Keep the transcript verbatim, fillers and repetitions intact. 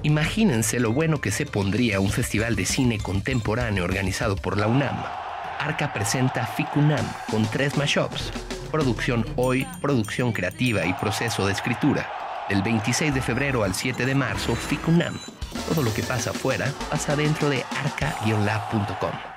Imagínense lo bueno que se pondría un festival de cine contemporáneo organizado por la UNAM. Arca presenta FICUNAM con tres mashups. Producción Hoy, Producción Creativa y Proceso de Escritura. Del veintiséis de febrero al siete de marzo, FICUNAM. Todo lo que pasa afuera pasa dentro de arca guion lab punto com.